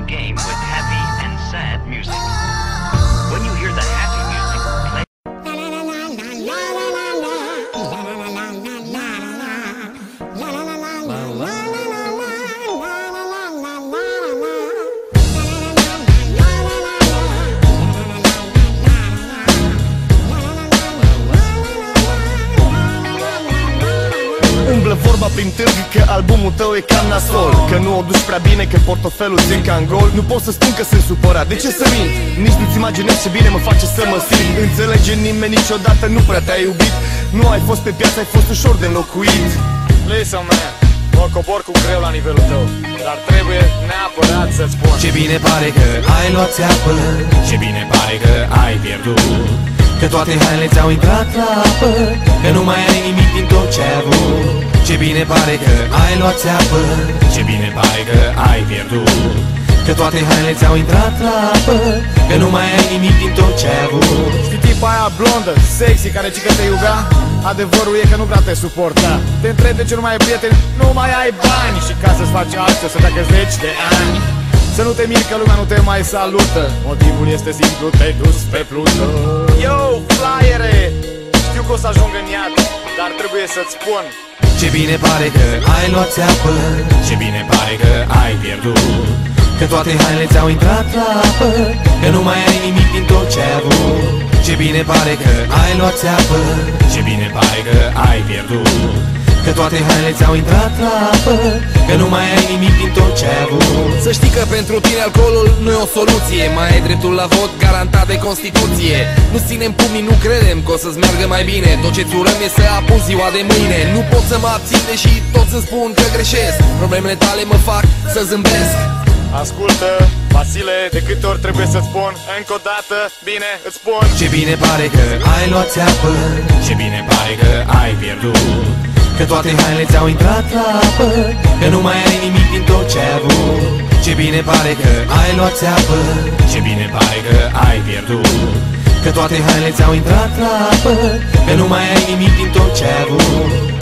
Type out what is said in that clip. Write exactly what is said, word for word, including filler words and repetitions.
game with happy and sad music. When you hear the happy music, play. Umblă vorba prin târg că albumul tău e cam nasol, că nu o duci prea bine, că portofelul țin ca în gol. Nu pot să spun că sunt supărat, de ce să mint? Nici nu-ți imaginezi ce bine mă face să mă simt. Înțelege nimeni niciodată, nu prea te-ai iubit. Nu ai fost pe piață, ai fost ușor de înlocuit. Listen man, mă cobor cu greu la nivelul tău, dar trebuie neapărat să-ți spun. Ce bine pare că ai luat țeapă, ce bine pare că ai pierdut, că toate hainele ți-au intrat la apă, că nu mai ai nimic din tot ce ai avut. Ce bine pare că ai luat țeapă, ce bine pare că ai pierdut, că toate hainele ți-au intrat la apă, că nu mai ai nimic din tot ce ai avut. Știi tipa aia blondă, sexy, care cică te iubea? Adevărul e că nu prea te suporta. Te întrebi de ce nu mai ai prieteni, nu mai ai bani. Și ca să-ți faci asta să treacă zeci de ani. Să nu te miri că lumea nu te mai salută. Motivul este simplu, te-ai dus pe Pluto. Yo, flyere, știu că o să ajung în iad, dar trebuie să-ți spun. Ce bine pare că ai luat țeapă, ce bine pare că ai pierdut, că toate hainele ți-au intrat la apă, că nu mai ai nimic din tot ce ai avut. Ce bine pare că ai luat țeapă, ce bine pare că ai pierdut, că toate hainele ți-au intrat la apă, că nu mai ai nimic din tot ce ai avut. Să știi că pentru tine alcoolul nu e o soluție, mai ai dreptul la vot garantat de Constituție. Nu ținem pumnii, nu credem că o să-ți meargă mai bine, tot ce-ți urăm e să apun ziua de mâine. Nu pot să mă abțin deși toți îmi spun că greșesc, problemele tale mă fac să zâmbesc. Ascultă, Vasile, de câte ori trebuie să-ți spun? Încă o dată, bine, îți spun. Ce bine pare că ai luat țeapă, ce bine pare că ai pierdut, că toate hainele ți-au intrat la apă, că nu mai ai nimic din tot ce ai avut. Ce bine pare că ai luat țeapă, ce bine pare că ai pierdut, că toate hainele ți-au intrat la apă, că nu mai ai nimic din tot ce ai avut.